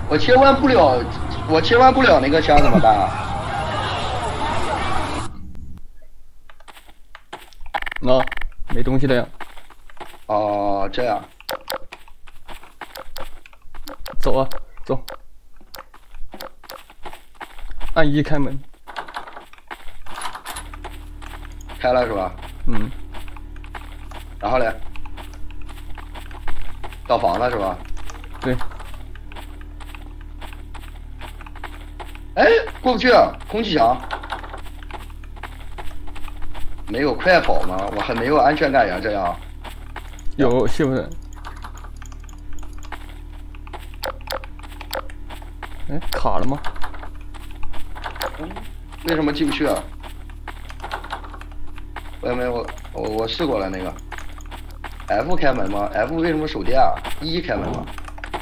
我切换不了，我切换不了那个枪怎么办啊？ 啊，没东西了呀。 哦，这样。 走啊，走。按1开门。 开了是吧？ 嗯。 然后嘞？到房了是吧？ 对。 哎，过不去啊，空气墙。没有快跑吗？我很没有安全感呀，这样。 有shift。哎，卡了吗？ 为什么进不去啊？没有，我试过了那个。F 开门吗 ？F 为什么手电啊？1开门吗？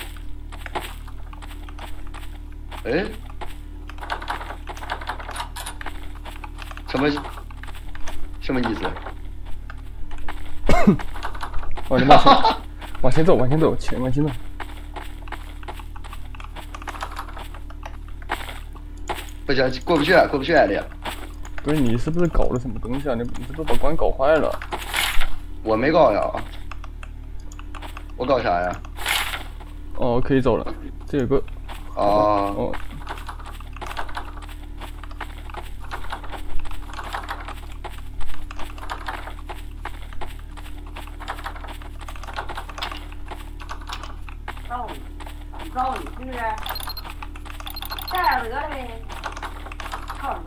哎，什么意思？ 往前走，往前走，往前走，往前走。 不行，过不去，过不去，艾丽。 不是你是不是搞了什么东西啊？你是不是把关搞坏了？ 我没搞呀。我搞啥呀？ 哦，可以走了。这有个。 哦。 走你是不是？带得呗，靠什么？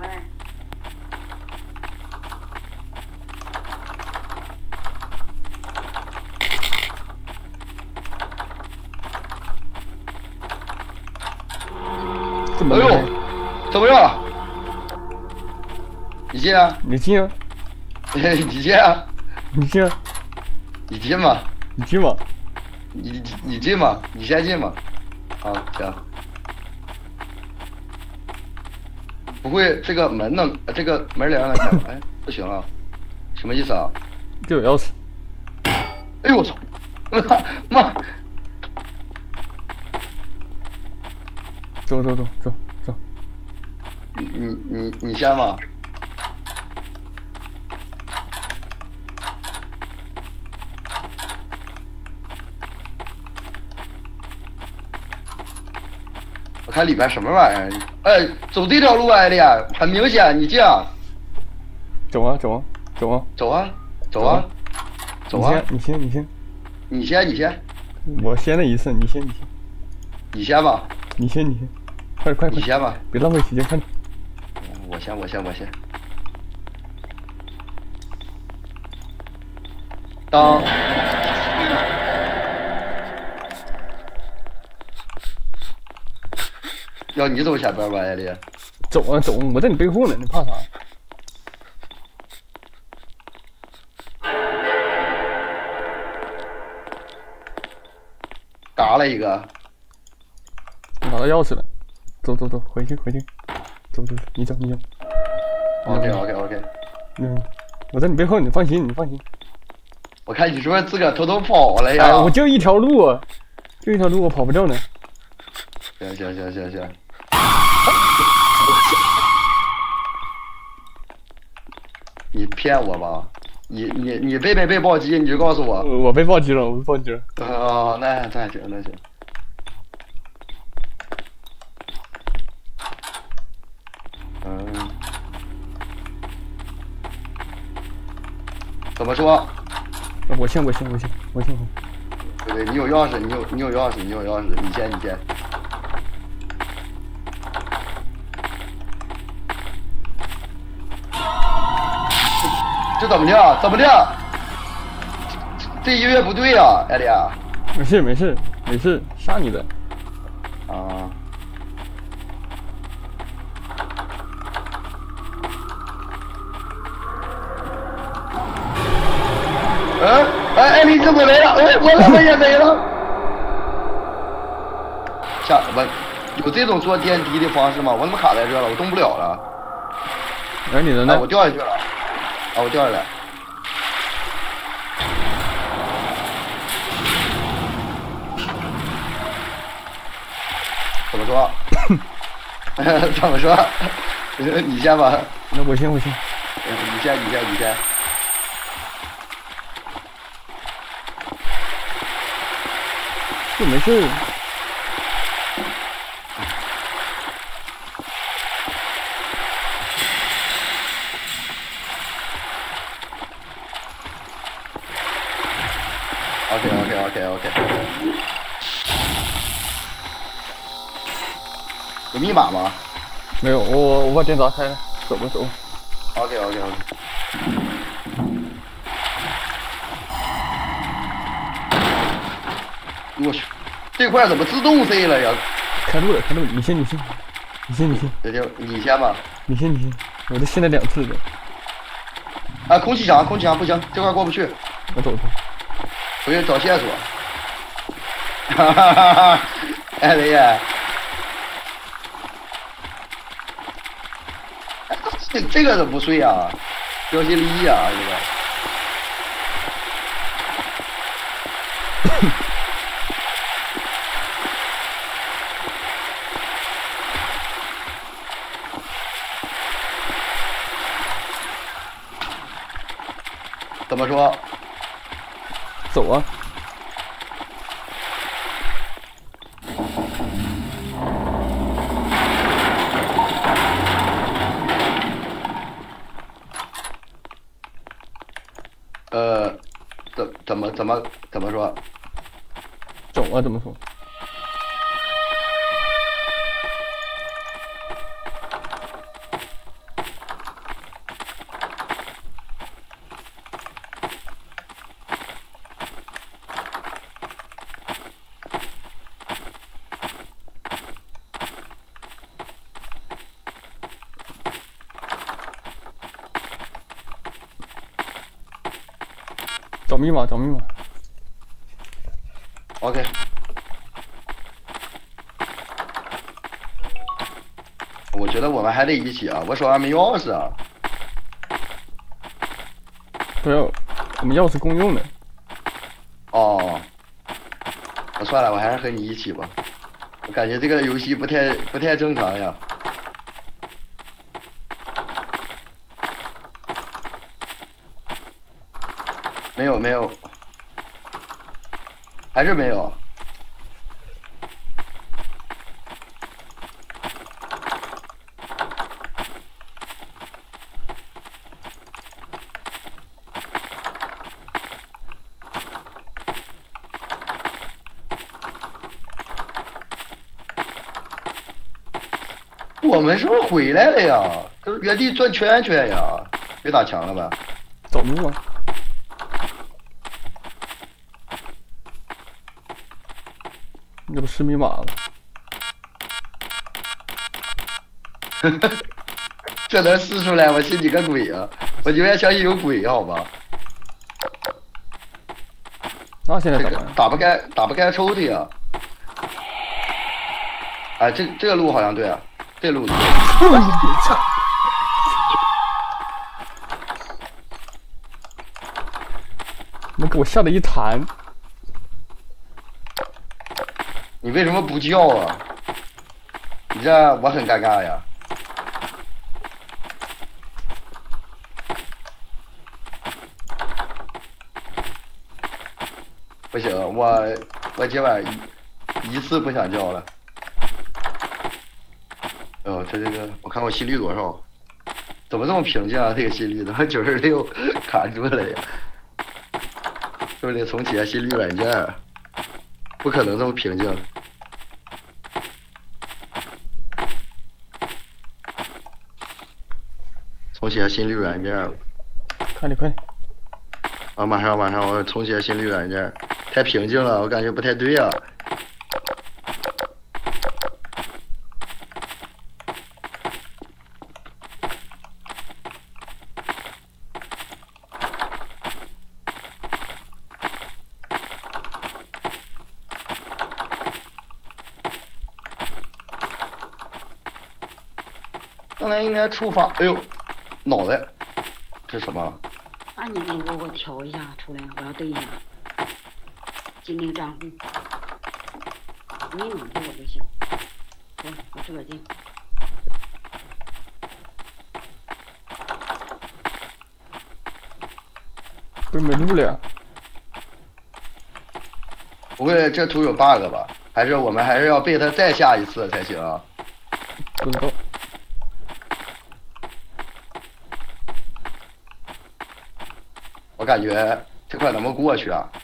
哎呦，怎么样？你进啊？ 你进啊？ 你进啊？ 你进啊？ 你进吗？ 你进吗？ 你进吗？你先进吗？好，行。不会这个门能，这个门帘能开吗？哎，不行了，什么意思啊？ 这有钥匙。 哎呦我操！妈！ 走。 你先吧。我看里边什么玩意儿？哎，走这条路啊，艾丽，很明显，你这样。 走啊！ 走啊！ 你先。 你先。 我先的意思，你先。 你先吧。 你先。快！ 你先吧， 别浪费时间，快点。 我先。当。要你走前边吧，艾丽。 走啊，我在你背后呢，你怕啥？ 嘎了一个。 拿到钥匙了。走，回去。走，你走。 OK。 我在你背后，你放心。 我看你是不是自个偷偷跑了呀？ 哎，我就一条路，我跑不掉呢。 行。你骗我吧？你被没被暴击？你就告诉我。 我被暴击了。 哦，那行。怎么说？ 我先。 对，你有钥匙，你有钥匙，你先。这怎么的？这音乐不对呀，艾丽啊。 没事，杀你的。 啊。艾丽怎么没了？我怎么也没了？有这种坐电梯的方式吗？我怎么卡在这了？我动不了了。 哎，你的呢？ 我掉下去了。我掉下来。 怎么说？怎么说？你先吧。 那我先。 你先。 就没事。 OK。有密码吗？ 没有，我把电闸开了，走吧。 OK。我去，这块怎么自动 C 了呀？ 开路了，你先。 这就你先吧。 你先，我这现在2次的。 啊，空气墙不行，这块过不去。 我走。 回去找线索。哈，哎雷爷，这个怎么不碎啊？标记力啊，这个。怎么说？ 走啊！怎么说？ 走啊！怎么说？找密码。 OK。我觉得我们还得一起啊！我手上没钥匙啊。 不要，我们钥匙共用的。 哦。那算了，我还是和你一起吧。我感觉这个游戏不太正常呀。没有，还是没有。我们是不是回来了呀？这是原地转圈圈呀！别打墙了吧？ 找路啊！这不失密码了？ 这能试出来，我信你个鬼啊！我宁愿相信有鬼，好吧？ 那现在怎么办？ 打不开抽屉啊！哎，这个路好像对啊，这路。操！ 那给我吓得一弹。 你为什么不叫啊？你这我很尴尬呀。不行，我今晚一次不想叫了。哦，这个我看我心率多少？怎么这么平静啊？这个心率怎么96卡住了呀？是不是得重启下心率软件？不可能这么平静。重启下心率软件了。 快点！ 啊，马上，我重启下心率软件。太平静了，我感觉不太对啊。刚才应该触发，哎呦，脑袋，这是什么？ 那你给我调一下出来，我要对一下。精灵账户，密码给我就行。 我自个儿进。 不是没路了呀？ 不会这图有 bug 吧？还是我们还是要被他再下一次才行啊？ 不知道。 我感觉这块能不能过去啊？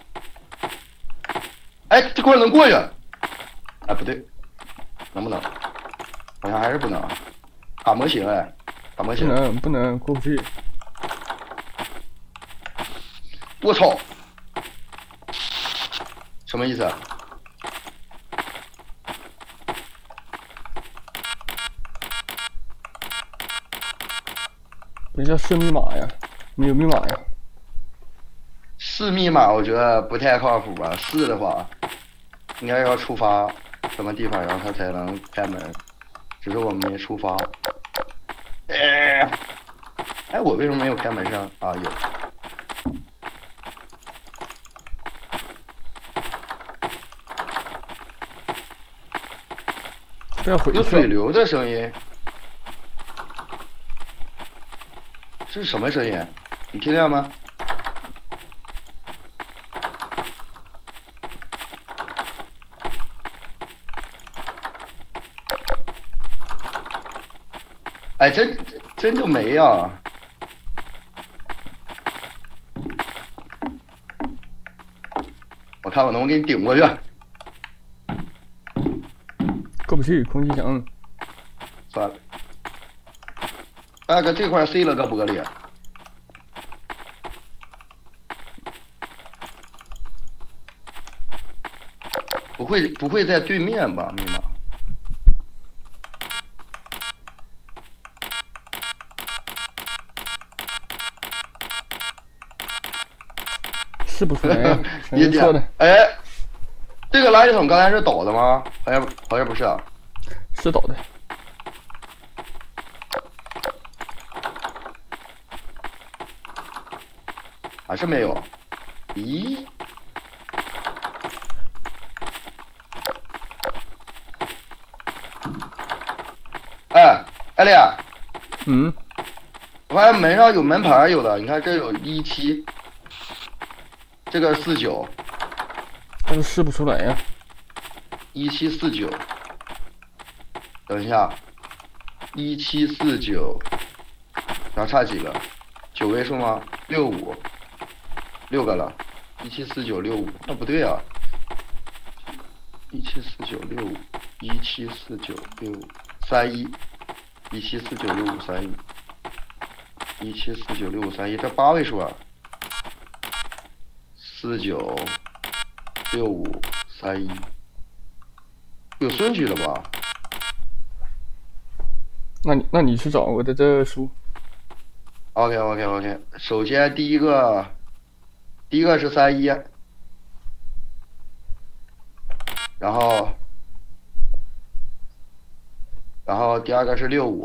哎，这块能过去？哎，不对，能不能？好像还是不能。打模型哎，打模型。 不能过不去。 我操！什么意思啊？ 人家设密码呀，没有密码呀。 是密码，我觉得不太靠谱吧。是的话，应该要触发什么地方，然后他才能开门。只是我们没触发。哎，我为什么没有开门声啊？有。 不要回去。 有水流的声音。这是什么声音？你听见吗？哎，真就没呀！我看我能不能给你顶过去。 过不去，空气墙。 算了。大哥，这块塞了个玻璃。不会在对面吧？密码。 是不出来呀？全是错的。 哎，这个垃圾桶刚才是倒的吗？好像不是啊。 是倒的。 还是没有？咦？哎，艾丽， 嗯， 我发现门上有门牌，有的，你看这有17，这个49， 但是试不出来呀。 1749，等一下，1749，然后差几个？9位数吗？65，6个了，174965，那不对啊，17496531，17496531，17496531，这8位数啊，496531，有顺序的吧？ 那你去找，我在这输。 OK，首先第一个是31，然后第二个是65，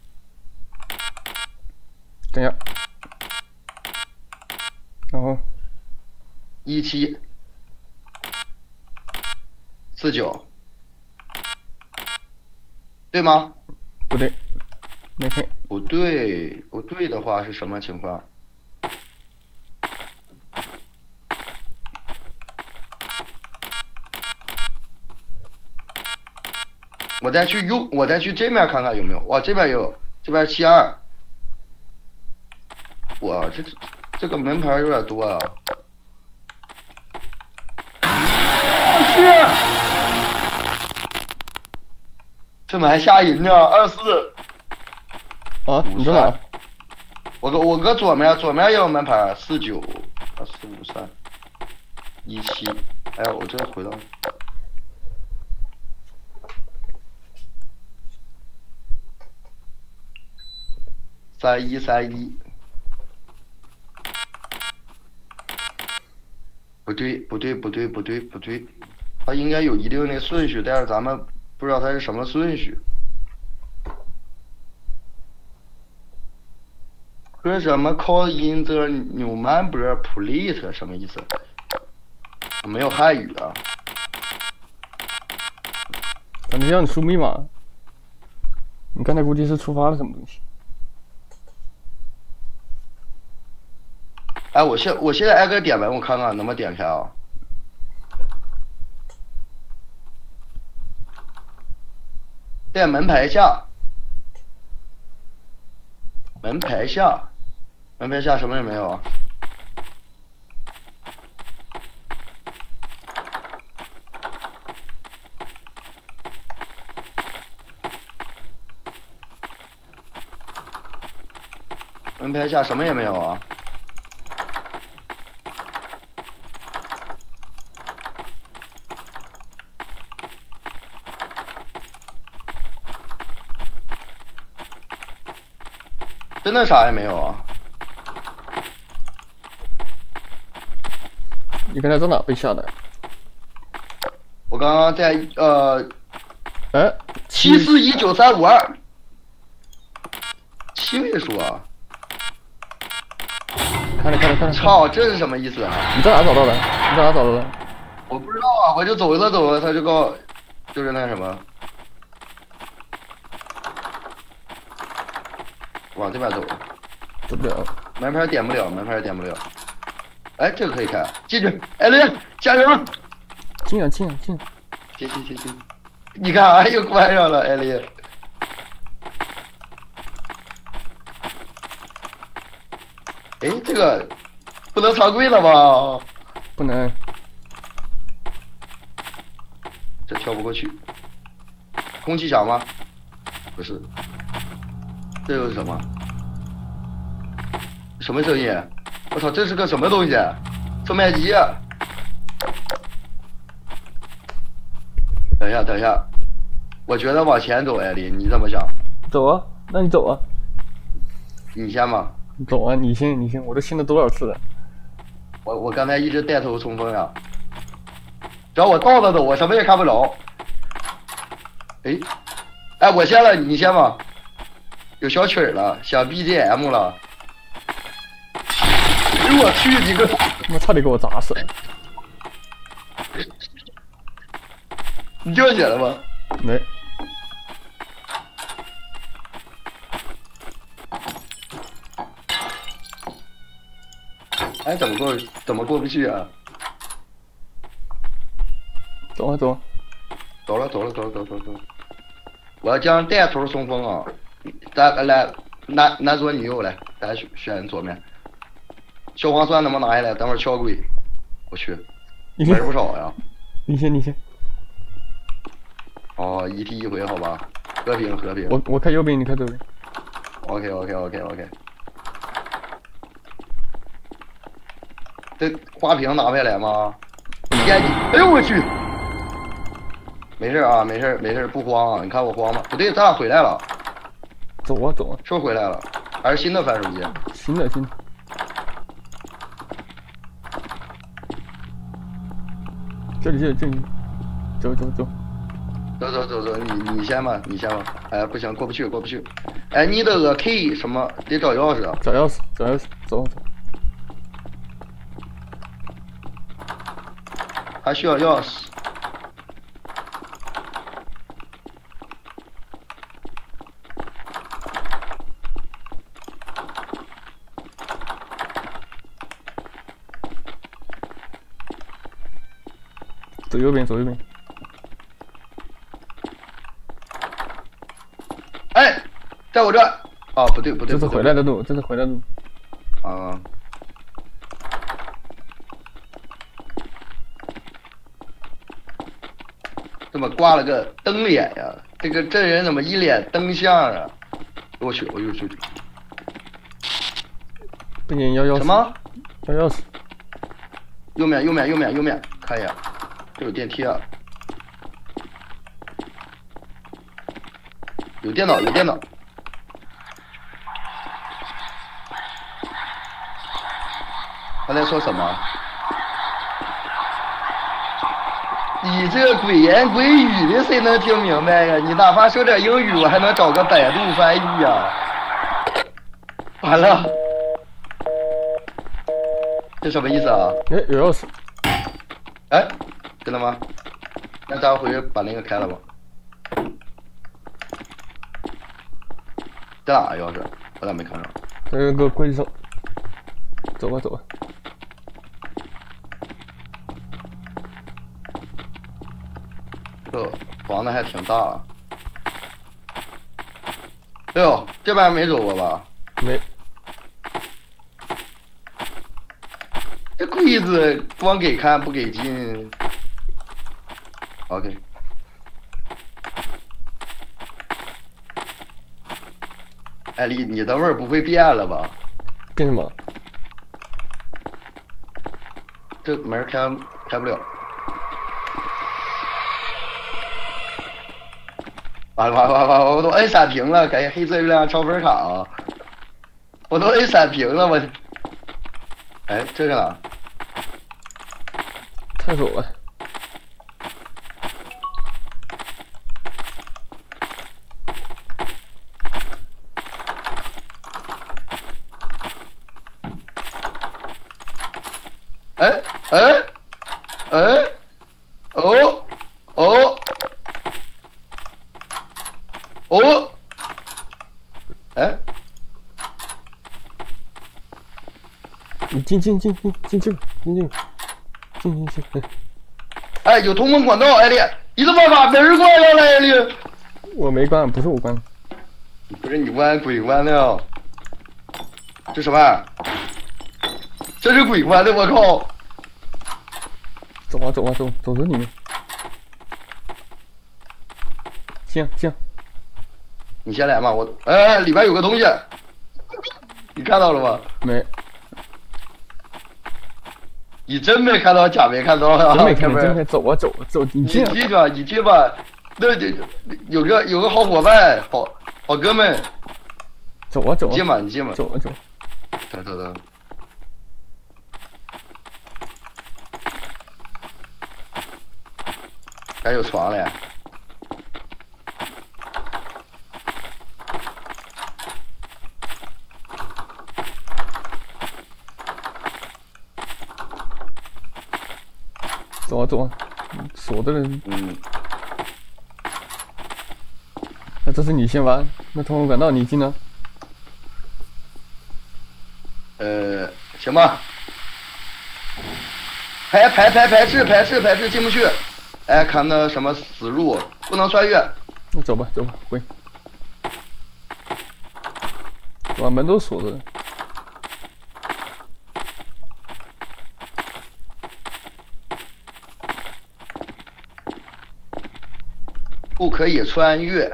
等一下，然后 1749，对吗？ 不对，没看。 不对的话是什么情况？我再去这面看看有没有。哇，这边有，这边72。哇，这个门牌有点多啊。我去！这么还吓人呢，24。 啊，你在哪？ 我搁左面也有门牌，49245317。哎呀，我这回到。3131，不对，它应该有一定的顺序，但是咱们不知道它是什么顺序。和什么 call in the new member plate 什么意思？没有汉语啊。 怎么让你输密码？你刚才估计是触发了什么东西。 哎，我现在挨个点门，我看看能不能点开啊。点门牌下，门牌下，门牌下什么也没有啊。门牌下什么也没有啊。真的啥也没有啊！ 你刚才在哪被下的？ 我刚刚在哎 74193527位数啊！ 看了。 操，这是什么意思啊？ 你在哪找到的？你在哪找到的？ 我不知道啊，我就走着，他就就是那什么，往这边走， 走不了。 门牌点不了。哎，这个可以开，进去，艾伦，加油！ 进啊！ 行，你看啊，又关上了，艾伦。哎，这个不能藏柜了吧？ 不能。 这跳不过去。空气响吗？不是。这又是什么？什么声音？我操，这是个什么东西？售卖机。等一下，我觉得往前走，艾琳，你怎么想？ 走啊，那你走啊。 你先吧。 走啊，你先，我都信了多少次了？ 我刚才一直带头冲锋呀。只要我倒着走，我什么也看不着。哎，我先了，你先吧。有小曲儿了，想 BGM 了。哎呦我去，你个！ 他妈差点给我砸死了。 你掉血了吗？ 没。 哎，怎么过不去啊？ 走啊！ 走了。我要将带头冲锋啊！咱来男左女右来，咱选左面。消防栓能不能拿下来？等会儿撬柜。我去，门不少呀。 你先。 哦，一踢一回，好吧，和平。 我开右边，你开左边。 OK。这花瓶拿不下来吗？哎呦我去！没事啊，没事，不慌啊。你看我慌吗？不对，咱俩回来了。 走啊！ 是不是回来了？还是新的反手机？ 新的。这里。走。你先吧。哎，不行，过不去。哎，你的个 K 什么？得找钥匙啊。 找钥匙，走。 还需要钥匙。 走右边。 哎，在我这。哦，不对。 这是回来的路。 啊。怎么挂了个灯脸呀？这人怎么一脸灯相啊？我去！ 不行，要钥匙。 什么？ 要钥匙。 右面，看一眼，这有电梯啊。有电脑。他在说什么？你这鬼言鬼语的，谁能听明白呀？你哪怕说点英语，我还能找个百度翻译呀。完了，这什么意思啊？ 哎，有钥匙。 哎，真的吗？那咱回去把那个开了吧。 在哪钥匙？我咋没看着？ 这有个柜子手。走吧，走吧。 这房子还挺大。哎呦，这边没走过吧？ 没。 这柜子光给看不给进。OK。艾丽，你的味儿不会变了吧？ 变什么？ 这门开不了。完了，我都摁闪屏了，感谢黑色月亮超分卡啊！我都摁闪屏了，我。哎，这是哪？ 探索吧。你进去， 哎，有通风管道，艾丽，你怎么把门关上了，艾丽？ 我没关，不是我关。 不是你关，鬼关的呀？这什么玩意儿？这是鬼关的，我靠！ 走这里面。行。 你先来嘛，我哎，里边有个东西，你看到了吗？ 没。 你真没看到，假没看到啊？ 真没看，走，你进吧，那有个好伙伴，好哥们。 走， 你进吧。 走。 走。还有床嘞。 走，锁的人。那这是你先玩，那通风管道你进呢？ 行吧。排斥进不去。哎，看那什么死路，不能穿越。 那走吧，回。哇，门都锁着。 不可以穿越。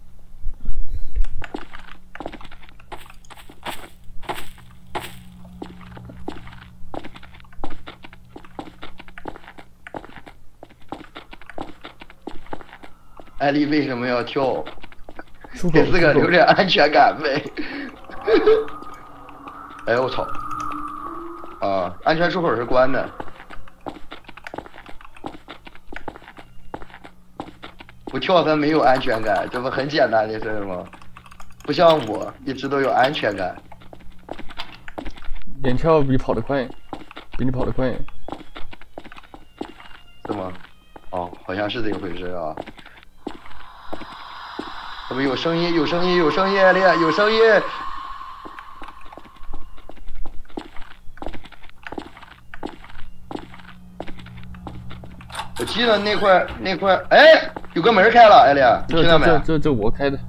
艾丽为什么要跳？给自个留点安全感呗。哎我操！啊，安全出口是关的。不跳咱没有安全感，这不很简单的事儿吗？不像我一直都有安全感。 连跳比你跑得快。 是吗？哦，好像是这个回事啊。怎么有声音？有声音，艾丽，有声音。我记得那块，哎，有个门开了，艾丽，你听到没？ 这我开的。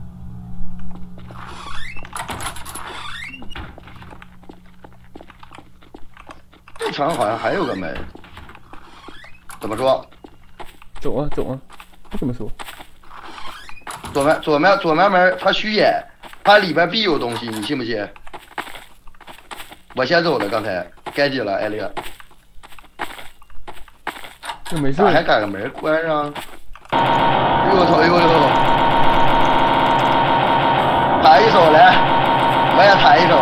这墙好像还有个门，怎么说？ 走啊，不怎么说。 左面门，它虚掩，它里边必有东西，你信不信？我先走了，刚才该紧了，艾丽。 这没事。 还赶个门关上。哎呦我操！弹一手来，我也弹一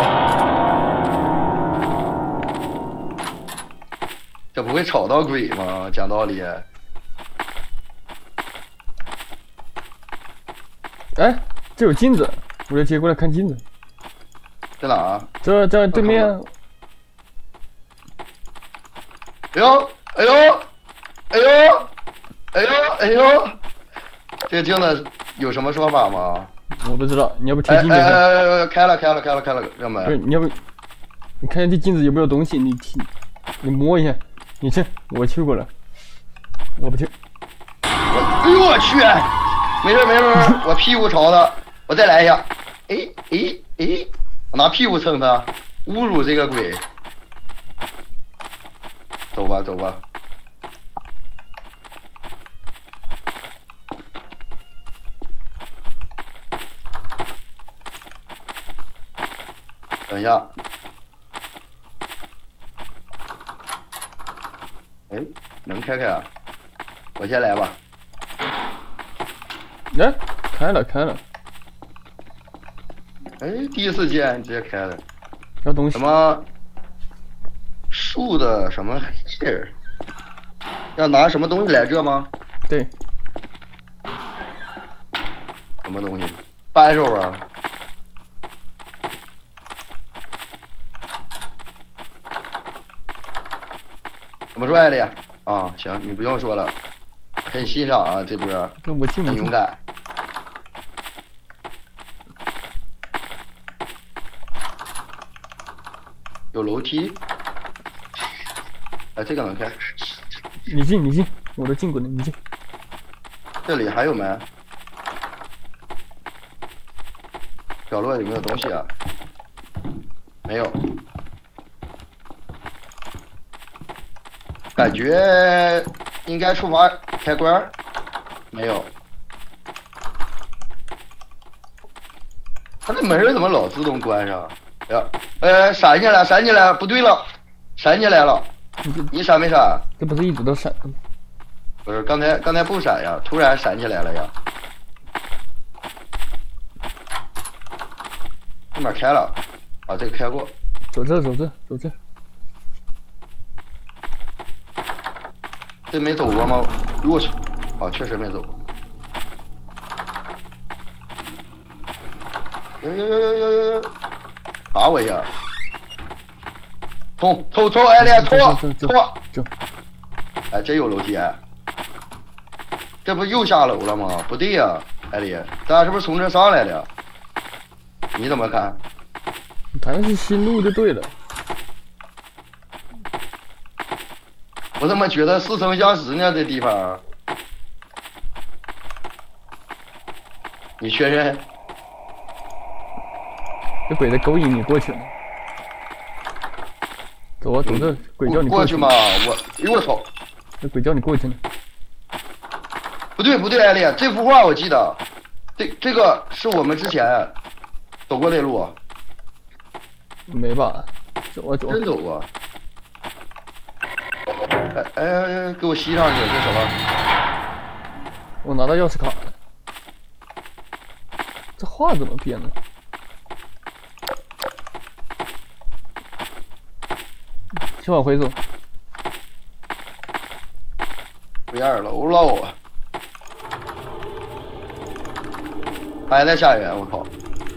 手。这不会吵到鬼吗？讲道理。 哎，这有镜子，我要接过来看镜子。 在哪啊？ 这对面。 哎呦！这个镜子有什么说法吗？ 我不知道，你要不贴镜子看？开了，要没？ 不是，你要不你看这镜子有没有东西？你摸一下，你去，我去过了，我不去。 哎呦我去！没事，我屁股朝他，我再来一下。哎，我拿屁股蹭他，侮辱这个鬼。走吧。等一下。哎，能开啊？我先来吧。 哎，开了。 哎，第一次见直接开了。 什么东西？ 什么树的什么黑人？要拿什么东西来这吗？ 对。 什么东西？扳手啊？怎么说来的？啊，行，你不用说了，很欣赏啊，这波很勇敢。有楼梯，哎，这个能开。 你进，我都进过了，你进。 这里还有没？角落有没有东西啊？没有。感觉应该触发开关，没有。他那门怎么老自动关上？呀，闪进来，不对了，闪进来了。你闪没闪？ 这不是一直都闪的吗？ 不是，刚才不闪呀，突然闪起来了呀。这边开了，啊，这个开过。 走这。 这没走过吗？我去，啊，确实没走过。哟，打我一下！冲！艾丽，冲！哎，这有楼梯哎，这不又下楼了吗？不对呀，艾丽，咱俩是不是从这上来的？你怎么看？ 咱是新路就对了。 我怎么觉得似曾相识呢？这地方，你确认？ 这鬼在勾引你过去了。走啊，走这鬼叫你过去嘛！我操！ 这鬼叫你过去呢。 不对，艾丽，这幅画我记得，这个是我们之前走过那路。 没吧？走啊。 真走过。哎，给我吸上去，这什么？ 我拿到钥匙卡了。这画怎么变了？先往回走。 不2楼了，还在下雨，我靠！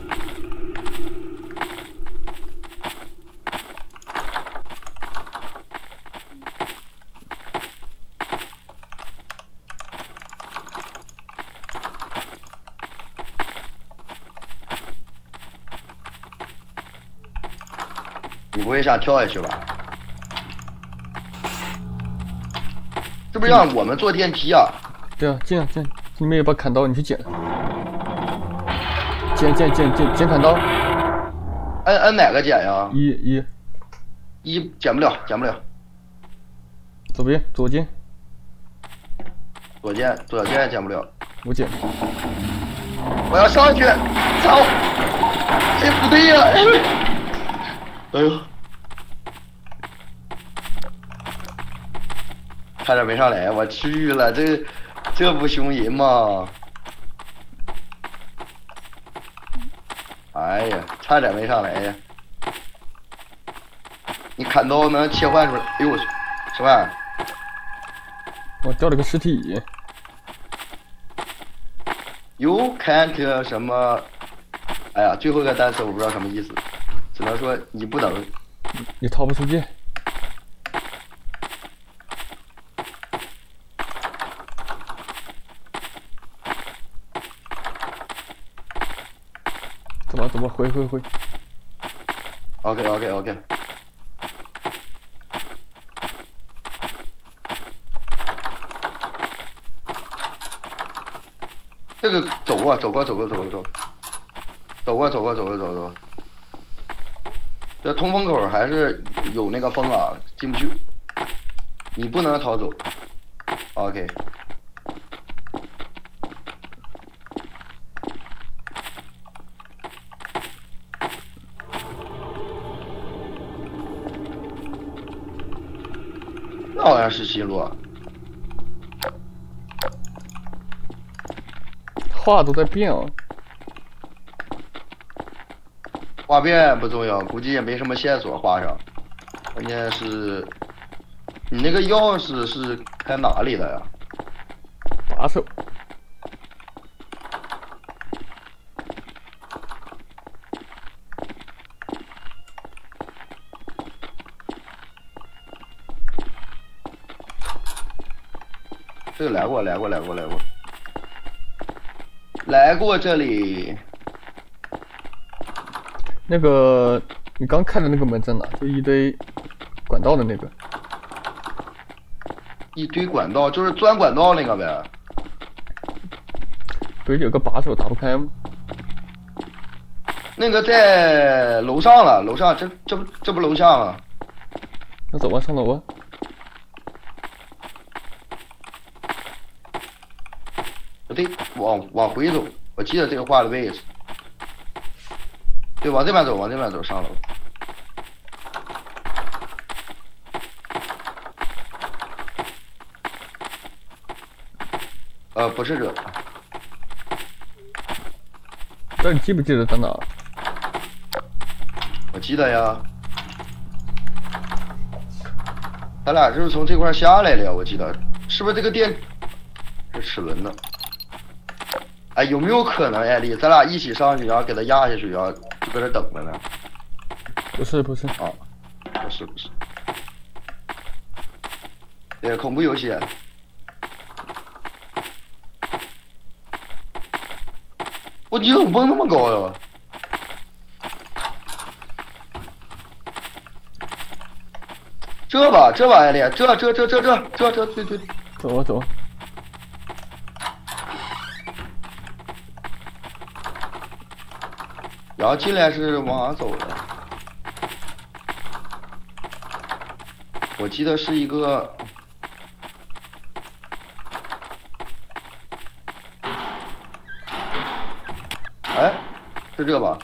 你不会想跳下去吧？是不是让我们坐电梯啊？ 对啊，进，你没有把砍刀，你去捡。捡砍刀。 按哪个捡呀？ 一捡不了。 左边，左键捡不了。 我捡。 我要上去，操！这不对呀！哎呦！差点没上来，我去了，这不凶人吗？哎呀，差点没上来呀！你砍刀能切换出来？哎呦我去，什么？ 我掉了个尸体。 You can't 什么？哎呀，最后一个单词我不知道什么意思，只能说你不能。 你逃不出去。 走吧，回。 OK。这个走啊，走。这通风口还是有那个风啊，进不去。你不能逃走。OK。那好像是新路啊。 画都在变啊。 画变不重要，估计也没什么线索画上。关键是，你那个钥匙是开哪里的呀？ 把手。 这个来过这里。 那个，你刚开的那个门在哪？就一堆管道的那个。 一堆管道，就是钻管道那个呗。 不是有个把手打不开吗？ 那个在楼上了，楼上这不楼下吗？ 那走吧，上楼吧。 不对，往回走，我记得这个画的位置。对，往这边走，上楼。不是这。 但你记不记得在哪？ 我记得呀。咱俩就是从这块下来的呀，我记得，是不是这个电？是齿轮的。哎，有没有可能，艾丽，咱俩一起上去，然后给他压下去，然后就搁这等着呢？ 不是。 啊，不是。对，恐怖游戏。你怎么蹦那么高呀？这吧，艾丽，这，对。 走。 然后进来是往哪走的？我记得是一个。哎，是这吧？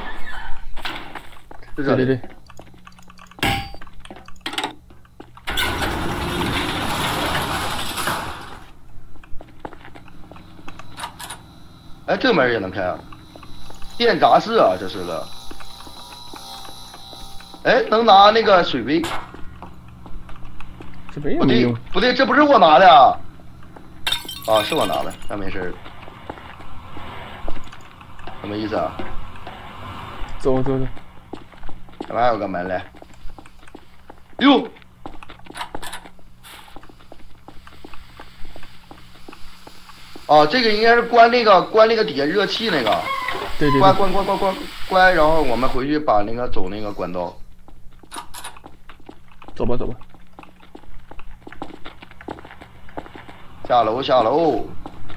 是这里。 对。 哎，这门也能开啊！电闸室啊，这是个。哎，能拿那个水杯。 这杯也没用。 不对，这不是我拿的啊！啊，是我拿的，那没事。什么意思啊？ 走。 这边还有个门嘞。哟。哦，这个应该是关那个底下热气那个。 对。 关，然后我们回去把那个走那个管道。 走吧。 下楼。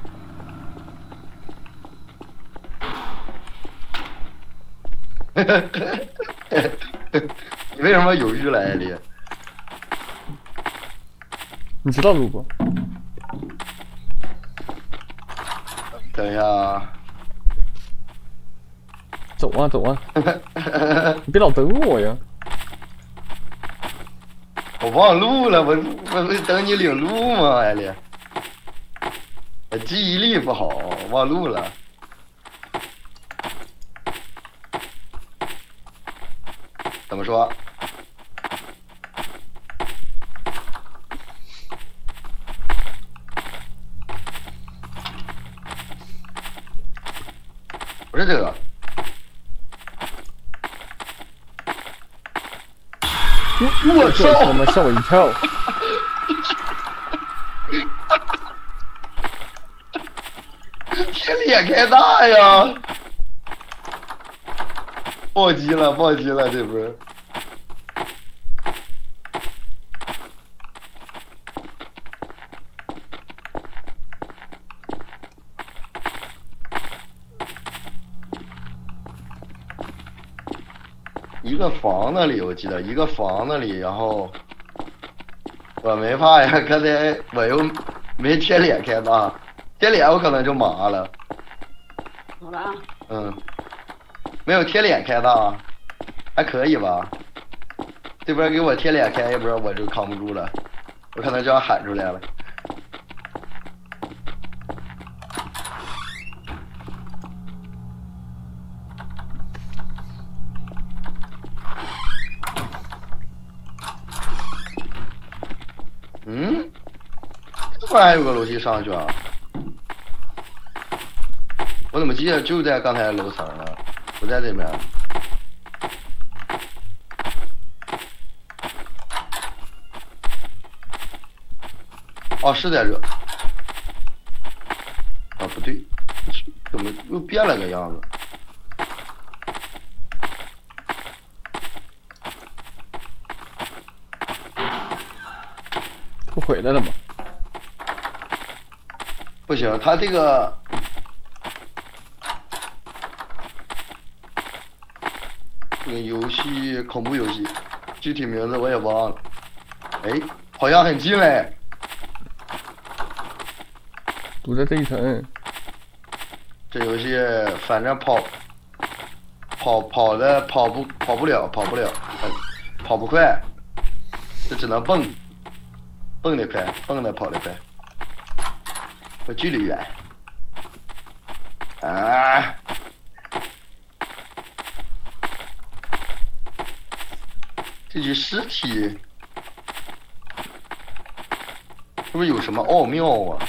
你为什么犹豫了，艾丽？ 你知道路不？ 等一下。 走啊！你别老等我呀！ 我忘路了，我等你领路嘛，艾丽。记忆力不好，忘路了。怎么说？不是这个。我操！ 他妈吓我一跳！ 这脸开大呀！ 暴击了，暴击了，这不是。一个房子里，我记得一个房子里，然后我没怕呀，刚才我又没贴脸开大，贴脸我可能就麻了。 走了啊。 嗯，没有贴脸开大，还可以吧？这边给我贴脸开一波，我就扛不住了，我可能就要喊出来了。嗯，这块还有个楼梯上去啊？我怎么记得就在刚才楼层呢？不在这边。哦，是在这。啊，不对，怎么又变了个样子？ 不回来了吗？ 不行，他这个游戏恐怖游戏，具体名字我也忘了。哎，好像很近嘞。 堵在这一层。 这游戏反正跑不了，跑不快，这只能蹦。蹦得快，蹦得跑得快，我距离远。啊！这具尸体是不是有什么奥妙啊？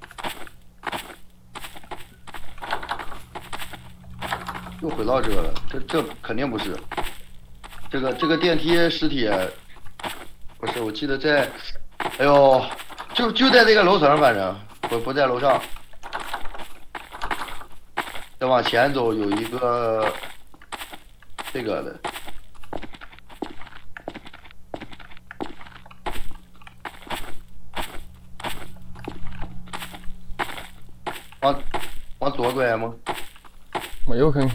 又回到这了，这肯定不是。这个电梯尸体不是，我记得在。哎呦，就在这个楼层，反正不在楼上。再往前走有一个这个的，往左拐吗？ 我有坑。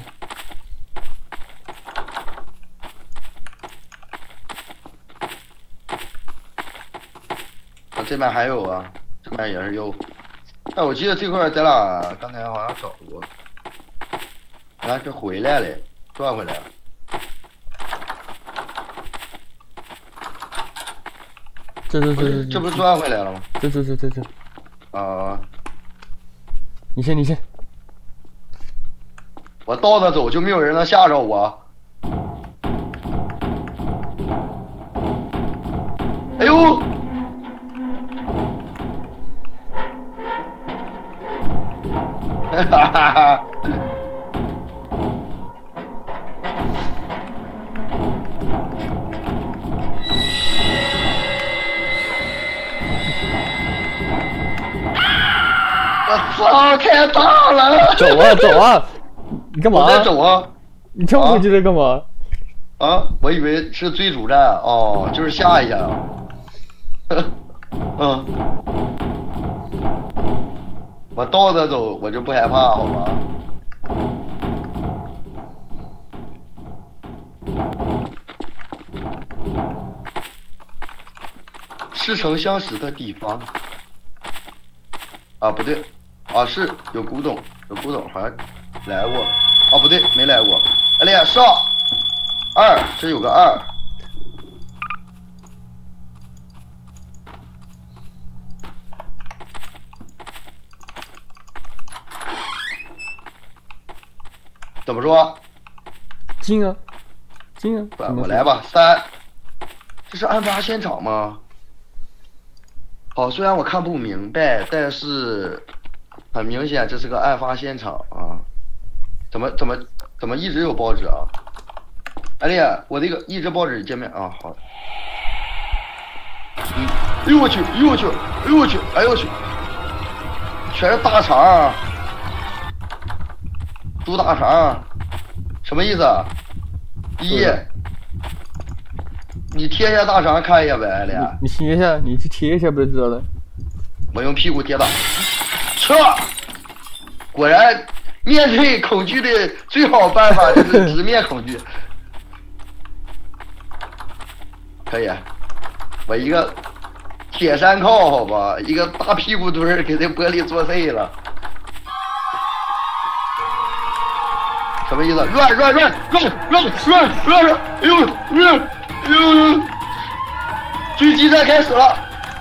这边还有啊，这边也是有。哎，我记得这块咱俩刚才好像找过。啊，这回来了，转回来了。 这不是转回来了吗？ 这。 啊。 你先。 我倒着走就没有人能吓着我。哎呦！哈哈哈！我操，太大了！ 走啊！你干嘛？ 我在走啊！ 你跳回去在干嘛？ 啊，我以为是追逐战哦，就是吓一下。嗯。我倒着走，我就不害怕，好吗？似曾相识的地方。啊，不对，啊是有古董，好像来过。啊，不对，没来过。哎呀，上2，这有个2。怎么说？ 进啊！ 我来吧，3。这是案发现场吗？好，虽然我看不明白，但是很明显这是个案发现场啊。怎么一直有报纸啊？哎呀，我这个一直报纸界面啊，好。哎呦我去，哎呦我去，哎呦我去，哎呦我去，全是大肠。猪大肠，什么意思啊？ 你贴一下大肠看一下呗，艾莲。 你贴一下，你去贴一下不就知道了？ 我用屁股贴打。撤！果然，面对恐惧的最好办法就是直面恐惧。可以，我一个铁山靠，好吧，一个大屁股墩儿给这玻璃做碎了。什么意思？乱！哎呦！狙击战开始了。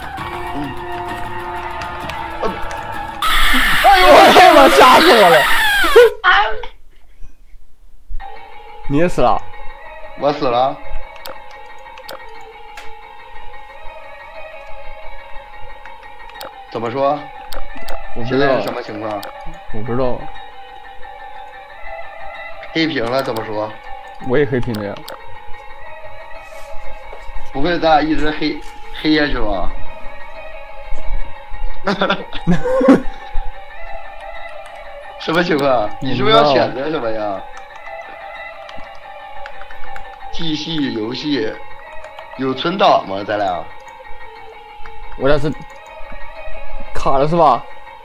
哎呦！ 我他妈吓死我了！你也死了？ 我死了。怎么说？ 我不知道现在是什么情况？ 我不知道。 黑屏了，怎么说？ 我也黑屏了呀。 不会咱俩一直黑下去吧？什么情况？你是不是要选择什么呀？继续游戏有存档吗？咱俩？ 我俩是卡了是吧？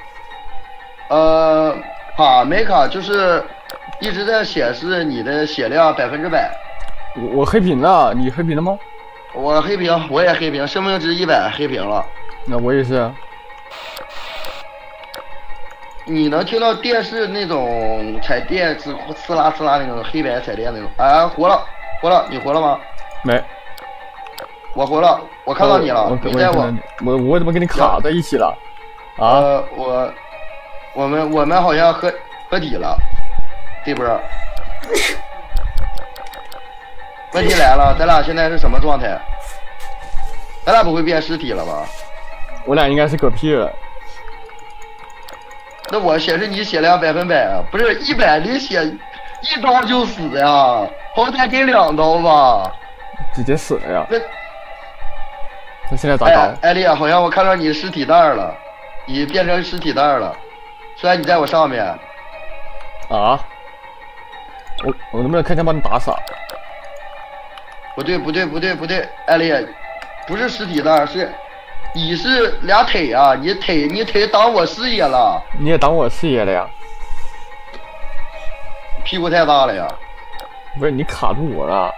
卡没卡，就是一直在显示你的血量100%。 我黑屏了，你黑屏了吗？ 我黑屏，我也黑屏，生命值100，黑屏了。 那我也是。 你能听到电视那种彩电呲啦呲啦那种黑白彩电那种？哎，活了，你活了吗？ 没。 我活了，我看到你了，你在我怎么跟你卡在一起了？啊？ 我们好像合体了，这波。问题来了，咱俩现在是什么状态？咱俩不会变尸体了吧？ 我俩应该是嗝屁了。 那我显示你血量100%啊，不是100，你血一刀就死呀，好歹给2刀吧。 直接死了呀。 那现在咋搞？ 艾丽，好像我看到你尸体蛋了，你变成尸体蛋了。虽然你在我上面。 啊？我能不能开枪把你打死？ 不对，艾丽，不是尸体蛋，是你是俩腿啊，你腿挡我视野了。 你也挡我视野了呀？ 屁股太大了呀。 不是你卡住我了。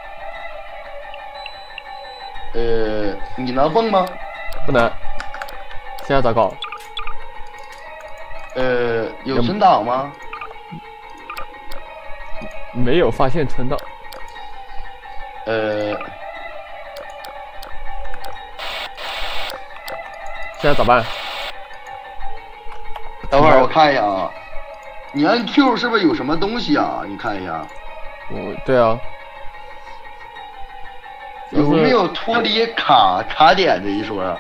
你能蹦吗？ 不能。现在咋搞？ 有存档吗？ 没有发现存档。现在咋办？ 等会儿我看一下啊。你按 Q 是不是有什么东西啊？你看一下。 对啊。 有没有脱离卡点这一说？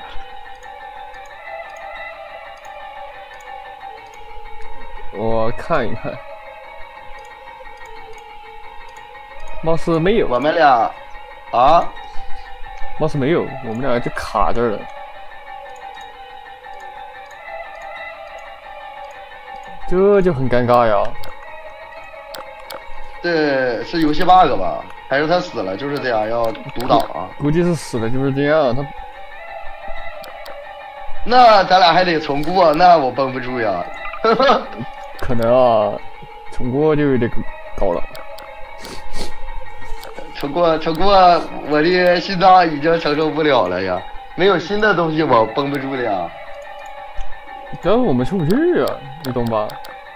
我看一看，貌似没有。 我们俩啊， 貌似没有，我们俩就卡这儿了。这就很尴尬呀。 这是游戏 bug 吧？还是他死了就是这样要读档啊？ 估计是死了就是这样。他那咱俩还得重过，那我绷不住呀。 可能啊，重过就有点高了。 重过，我的心脏已经承受不了了呀！没有新的东西我绷不住的呀。 但是我们出不去啊，你懂吧？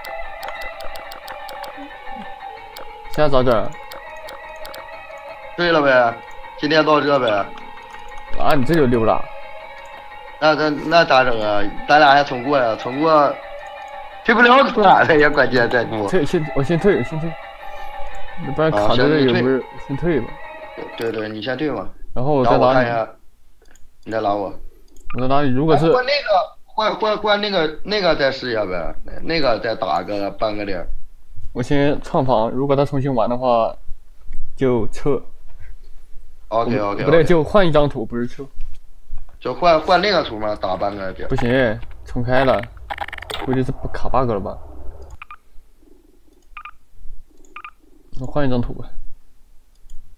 现在咋整？ 对了呗，今天到这呗。 啊，你这就溜了？ 那咋整啊？咱俩还重过呀？重过，退不了卡了呀！关键在过。 我先退，不然卡在这有不是？先退吧。 对，你先退吧。 然后我再拉你。 你再拉我。 我再拉你，如果是换那个，换那个再试一下呗，那个再打个半个点。 我先创房，如果他重新玩的话，就撤。 OK， 不对，就换一张图，不是撤。 就换那个图吗？打半个点。 不行，重开了，估计是不卡 bug 了吧？我换一张图吧。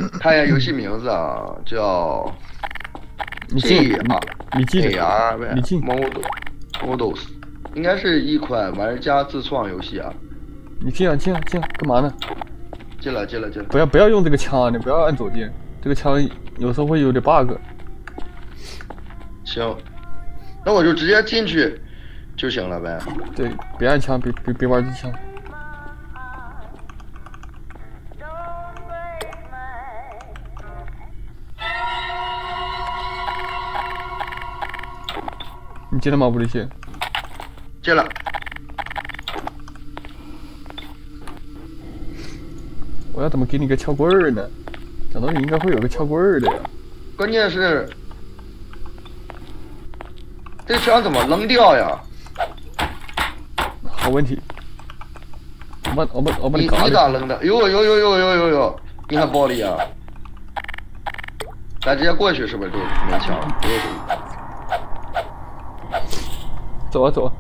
看一下游戏名字啊，叫你进 JR 你记得 AR 你进 Models，应该是一款玩家自创游戏啊。 你进啊，干嘛呢？ 进了。 不要用这个枪啊，你不要按左键，这个枪有时候会有点 bug。 行，那我就直接进去就行了呗。 对，别按枪，别玩这枪。你进了吗，吴立信？ 进了。 我要怎么给你个撬棍儿呢？想到你应该会有个撬棍儿的呀。 关键是这枪怎么扔掉呀？ 好问题。我把你搞了。 咋扔的？哟，你很暴力啊！咱直接过去是不是就没枪？不用走啊走啊！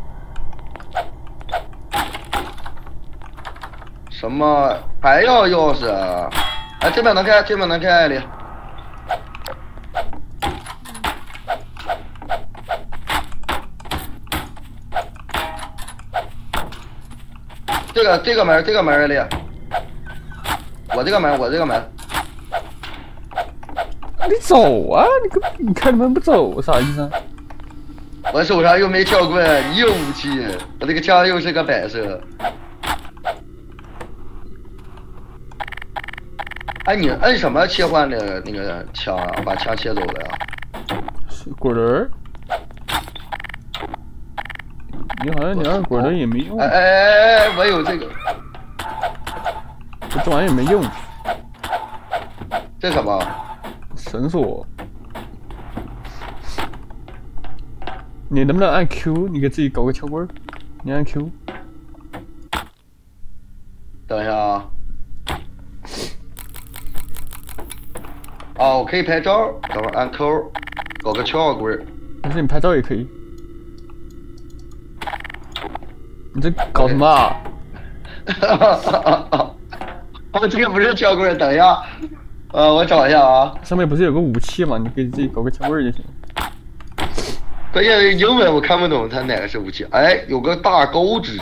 什么还要钥匙啊？哎，这边能开，艾丽。这个门，艾丽。我这个门。 你走啊！你开门不走啥意思啊？ 我手上又没撬棍，你有武器，我这个枪又是个摆设。哎，你摁什么切换的那个枪啊？把枪切走了呀？ 滚轮。你好像你按滚轮也没用。 哎，我有这个。 这玩意也没用。 这什么？ 绳索。你能不能按 Q？ 你给自己搞个撬棍儿。你按 Q。 等一下啊。哦，我可以拍照，等会儿按扣，搞个撬棍儿。 但是你拍照也可以。你这搞什么啊？ 哦，这个不是撬棍儿，等一下，我找一下啊。 上面不是有个武器吗？你给自己搞个撬棍儿就行。 关键英文我看不懂，它哪个是武器？哎，有个大钩子，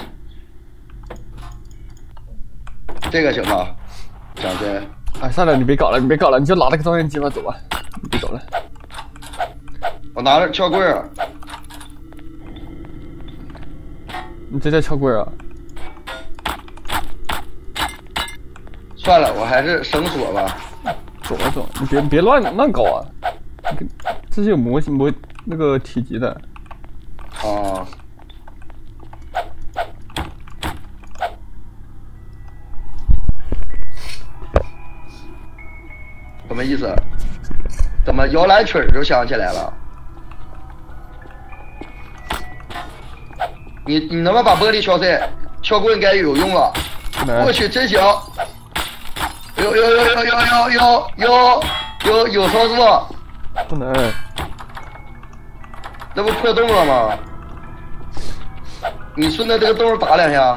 这个行吧？蒋真。 哎，算了，你别搞了，你就拿那个照相机吧，走吧，你别搞了。 我拿着撬棍儿。 你这叫撬棍儿啊？ 算了，我还是绳索吧。 走啊走，你别乱搞啊！这是有模那个体积的。 哦。什么意思？怎么摇篮曲就想起来了？你能不能把玻璃敲碎？撬棍该有用了。我去，真行！有操作。 不能。 那不破洞了吗？你顺着这个洞打两下。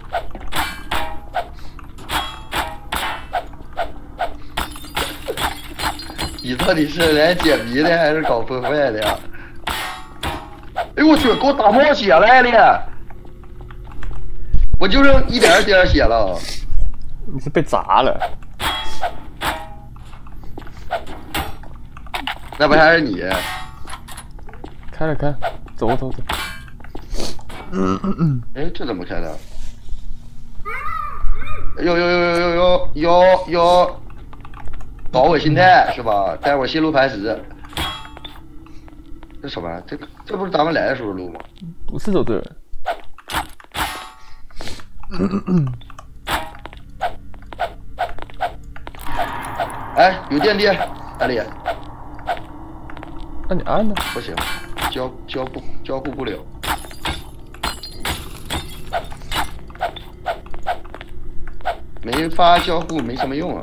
你到底是来解谜的还是搞破坏的呀？哎呦我去，给我打冒血来了！我就剩一点点血了。 你是被砸了？ 那不还是你？ 开了，走。 哎，这怎么开的？有，搞我心态是吧？带我心路磐石。这什么？这不是咱们来的时候录吗？ 不是走对。 哎，有电梯，艾丽。 那你按呢？ 不行，交互不了。没法交互，没什么用啊。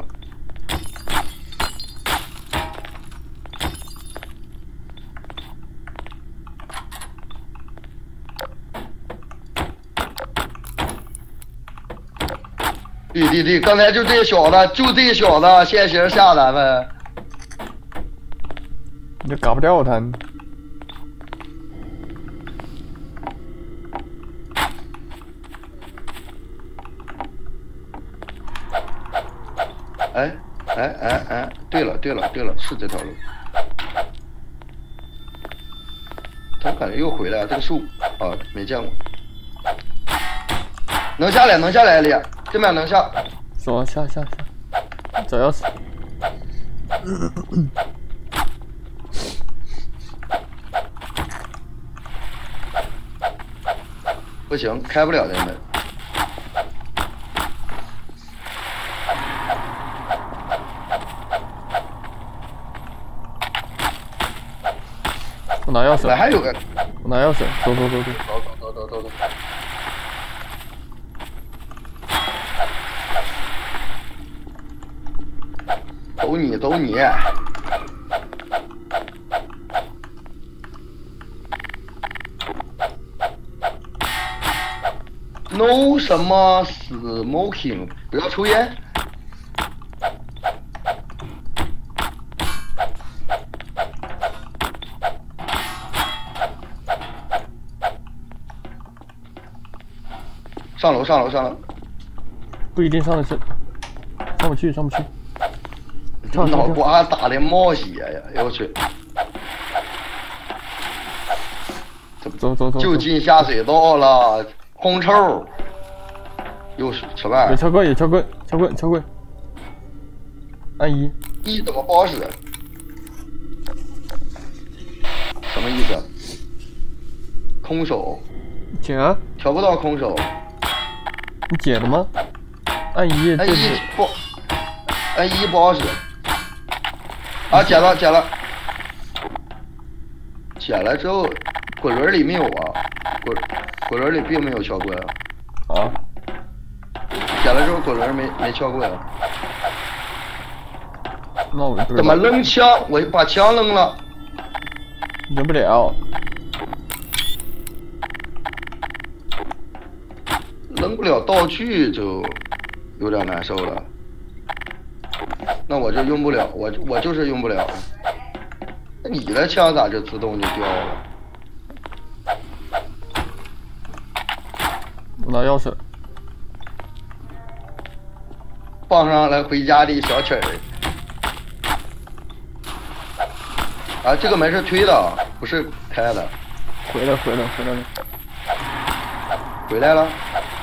对，刚才就这小子，现行吓咱们。 你就搞不掉他。 哎，对了，是这条路。他感觉又回来了，这个树啊没见过。能下来了，这边能下。 走，下，找钥匙。 不行，开不了这门。 我拿钥匙。 还有个。 我拿钥匙，走。 走你。No 什么 smoking， 不要抽烟。上楼。 不一定上得去，上不去。 脑瓜打的冒血呀！我去。 走。 就进下水道了，烘臭。又是什么？ 有撬棍。按一。 一怎么不好使？什么意思？空手。 捡啊！ 调不到空手。 你捡了吗？按一。 按一不好使。啊，捡了。捡了之后，滚轮里没有啊，滚轮里并没有撬棍啊。 啊。 捡了之后滚轮没撬棍啊。 那我怎么扔枪？我把枪扔了。 扔不了。 扔不了道具就有点难受了。那我就用不了，我就是用不了。那你的枪咋就自动就掉了？ 我拿钥匙。 放上了回家的小曲儿。啊，这个门是推的，不是开的。 回来了。 回来了。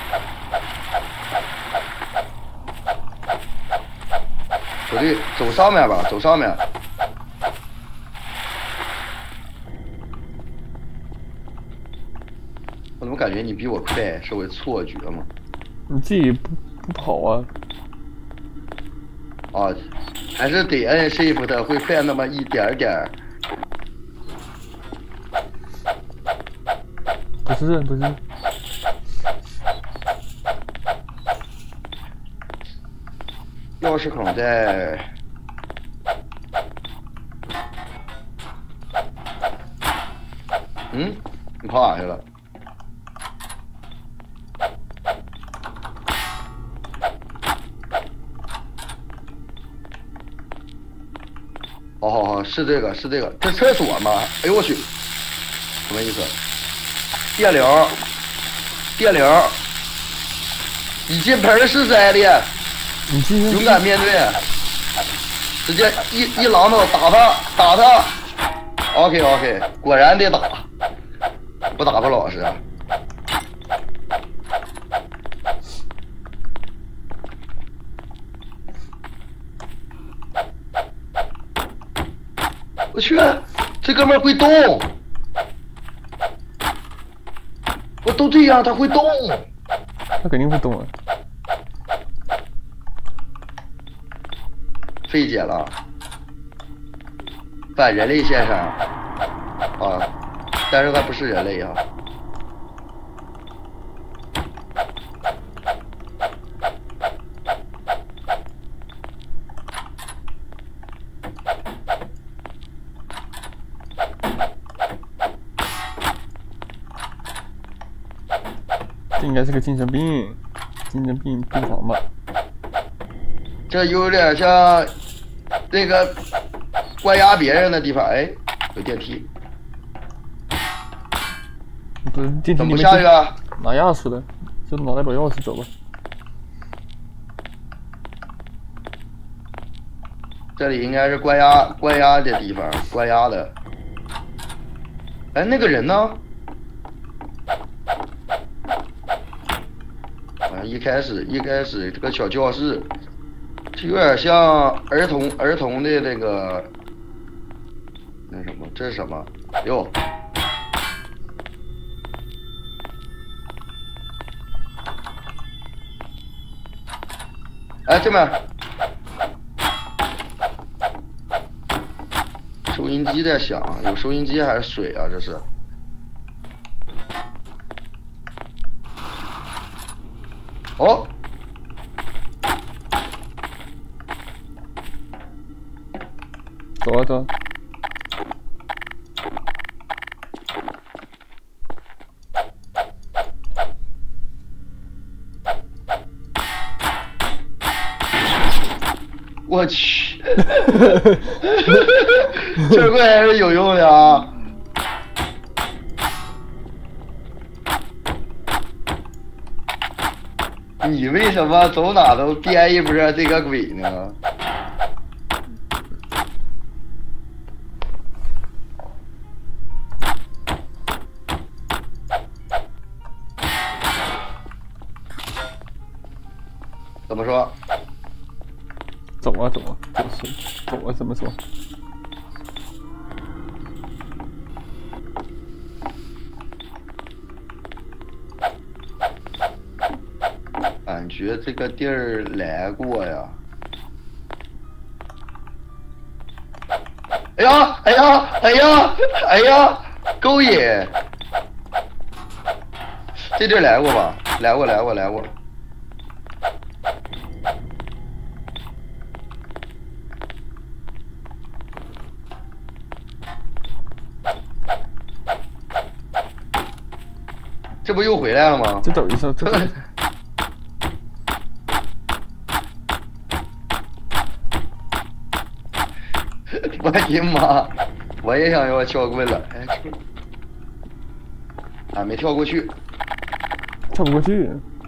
不对，走上面吧，我怎么感觉你比我快？是我错觉吗？ 你自己不跑啊？ 啊，还是得按 Shift 会快那么一点点。 不是。 钥匙孔在。你跑哪去了？好，是这个，这厕所吗？哎呦我去，什么意思？电流，你进盆是塞的，勇敢面对，直接一榔头打他。OK， 果然得打，不打不老实。我去，这哥们会动，我都这样，他会动。 他肯定会动啊。 费解了，反人类线上啊，但是他不是人类啊。 这应该是个精神病房吧。 这有点像那个关押别人的地方。哎，有电梯， 不是电梯怎么不里面下去啊？ 拿钥匙的，就拿那把钥匙走吧。 这里应该是关押的地方，关押的。哎，那个人呢？啊，一开始这个小教室，这有点像儿童的那个那什么，这是什么？哟，哎，这边收音机在响，有收音机还是水啊？这是。哦， 走啊走啊。 我去，这怪还是有用的啊！你为什么走哪都编一波这个鬼呢？怎么说？ 走啊走啊，就是走啊，怎么说？ 感觉这个地儿来过呀。哎呀，哎呀，哎呀，哎呀，勾引！这地儿来过吧？来过，来过，来过。这不又回来了吗？ 再走一次，再走一次。 我的妈！我也想要撬棍了。哎，啊，没跳过去。 跳不过去。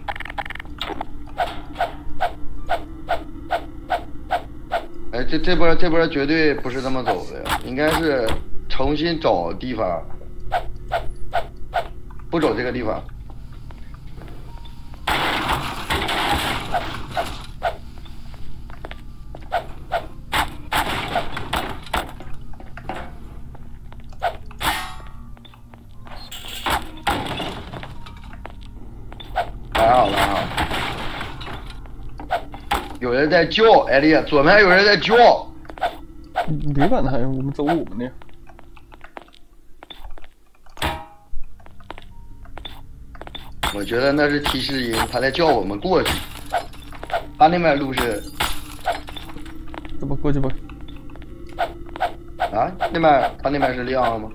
哎，这波绝对不是这么走的呀，应该是重新找地方，不走这个地方。来好了啊！有人在叫，艾丽，左面有人在叫。 你别管他，我们走我们的。 我觉得那是提示音，他在叫我们过去。他那边路是怎么过去吧？ 啊，那边他那边是亮了吗？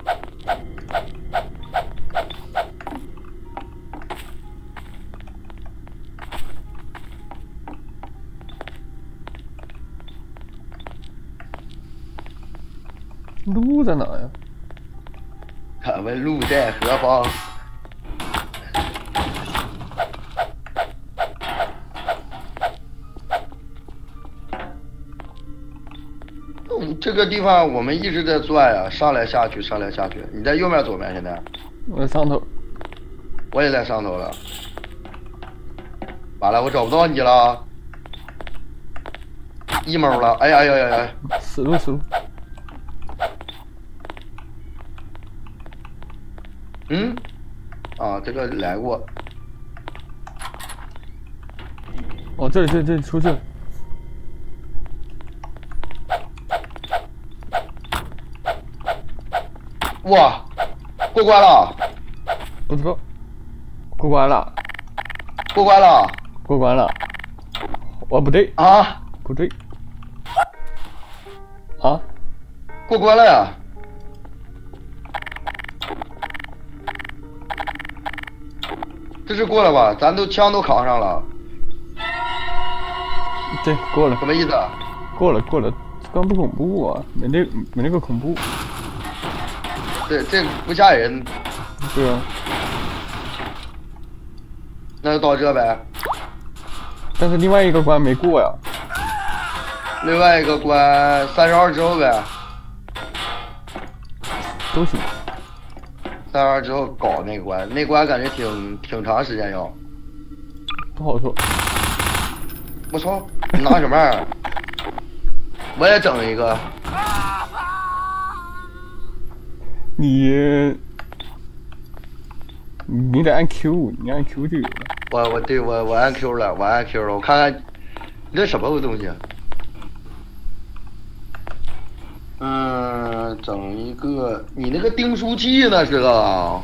路在哪呀？ 他们路在何方？这个地方我们一直在转呀，上来下去，上来下去。你在右面左面现在？ 我在上头。 我也在上头了。完了，我找不到你了。一猫了，哎呀呀呀呀！ 死路死路。 嗯，啊，这个来过。 哦，这里出去了。 哇，过关了！ 不知道。过关了。 过关了。 过关了。哦，不对。 啊？ 不对。啊？ 过关了呀！这是过了吧？咱都枪都扛上了。 这过了什么意思啊？ 过了，刚不恐怖啊，没那个恐怖。 这不吓人， 对啊， 那就到这呗。 但是另外一个关没过呀。 另外一个关32之后呗， 都行。 32之后搞那个关，那关感觉挺长时间要。 不好说。 我操，你拿什么玩意儿？我也整一个。 你得按 Q， 你按 Q 就有了。 我按 Q 了，我按 Q 了，我看看你这什么东西？整一个，你那个订书器呢是个？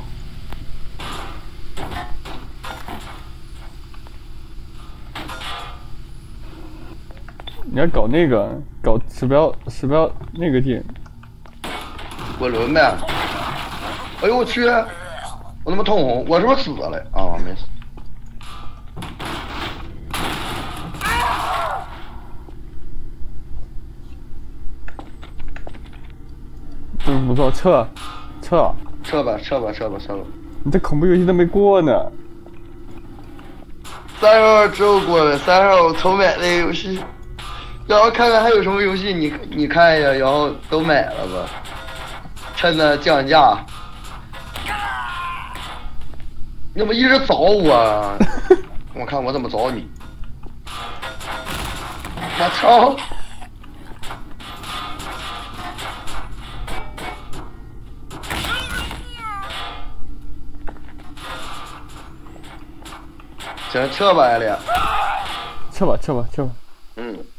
你要搞那个，搞鼠标那个键。 滚轮呗。哎呦我去！我他妈通红，我是不是死了？啊，没死。 不错，撤。 撤吧。 你这恐怖游戏都没过呢。 3号之后过了，3号重买那个游戏，然后看看还有什么游戏你看一下，然后都买了吧，趁着降价。你怎么一直找我啊？我看我怎么找你。我操！行，撤吧，艾丽。 撤吧。 嗯。